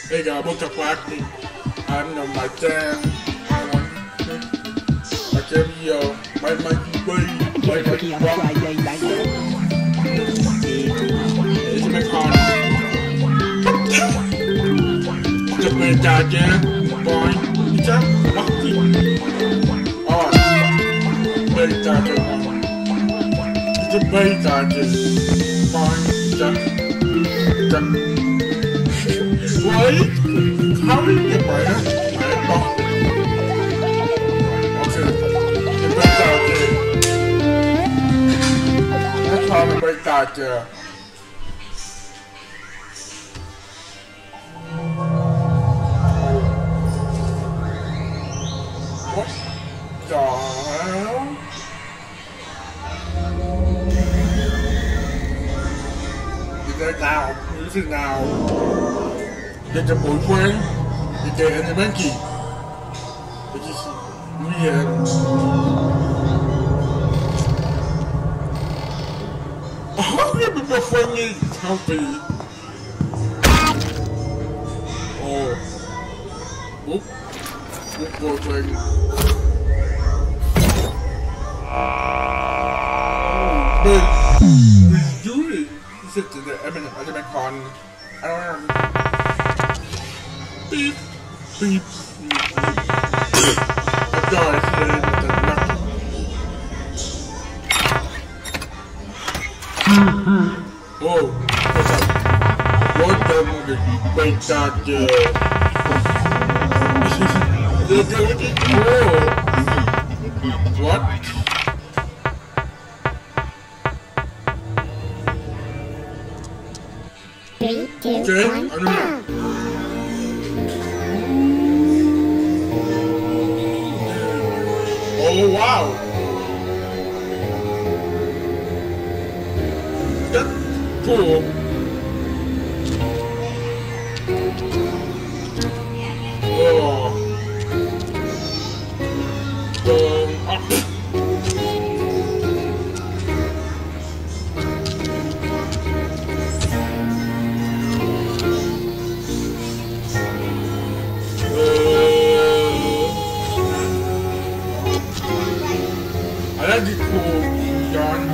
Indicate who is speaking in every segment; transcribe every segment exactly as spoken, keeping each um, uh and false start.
Speaker 1: Hey guys, what's up, Frddy? I'm on my jam. My jam video. My monkey way. My monkey rock. It's a big con. Just made that jam. Boy. It's a monkey. Oh. Made that jam. It's a made that jam. Boy. Just. Just. What? How did you get by that? I bought it. Okay. You break that there. That's how to break that there. What the hell? You get it now. Use it now. Get the boyfriend, get the and the monkey. It's just weird. How can you be friendly healthy? Oh. Oop. Oop, boyfriend. But we do it. He said to the other con. I don't know. Beep, beep, beep, beep. I died today with the lucky. Whoa, what's up? What the make that there? They're doing it. Whoa. What?
Speaker 2: Three, two,
Speaker 1: okay,
Speaker 2: one,
Speaker 1: I don't know. Oh wow! That's cool. Oh. Um, up. That'd be cool, John.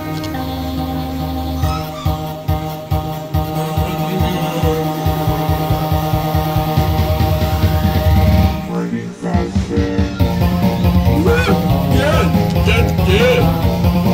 Speaker 1: Good, good, good.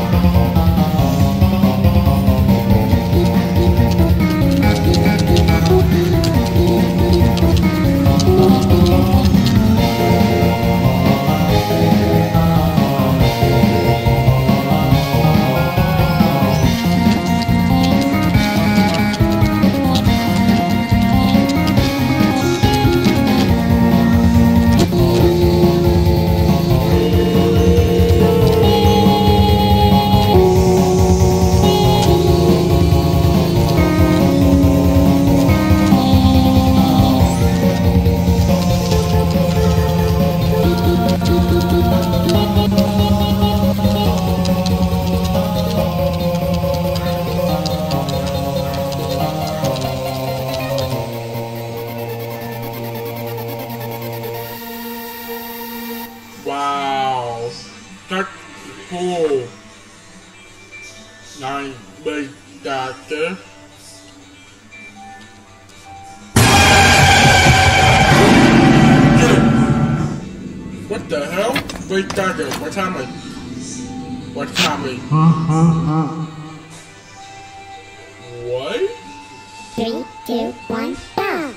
Speaker 1: Wow, that's cool. Nine big doctor. What the hell? Big doctor, what's happening? What's happening? What?
Speaker 2: Three, two, one, go!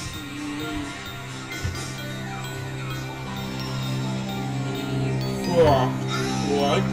Speaker 1: What?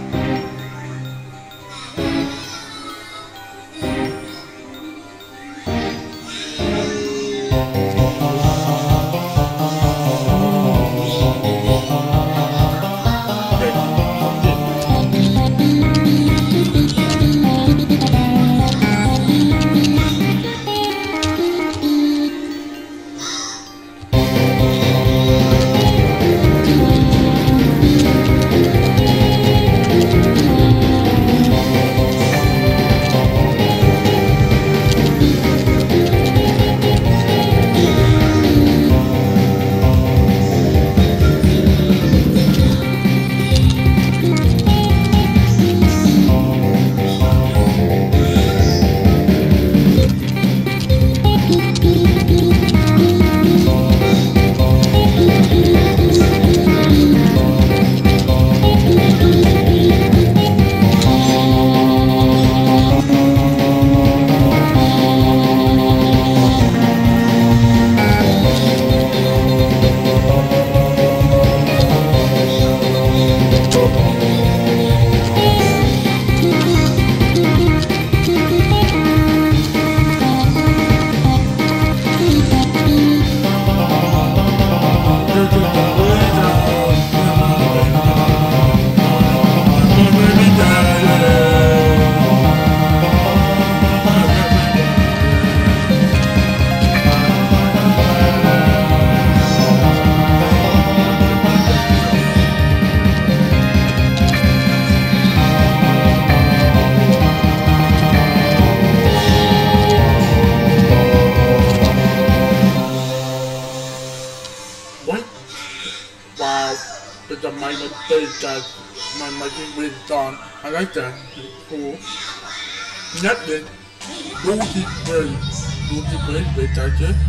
Speaker 1: จะไม่มาเตะกันมันมาที่เวรตอนอะไรกันโอ้นัดเลยดูที่เบย์ดูที่เบย์เบย์ใจเจ๊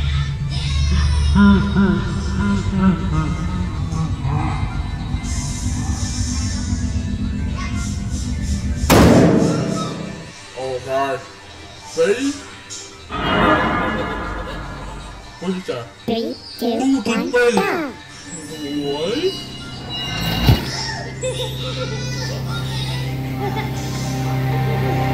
Speaker 1: โอ้ไม่เบย์โอ้ยจ้ะ
Speaker 2: Three,
Speaker 1: ดู
Speaker 2: two,
Speaker 1: ที่
Speaker 2: one,
Speaker 1: เบย์
Speaker 2: go!
Speaker 1: โอ้ยโ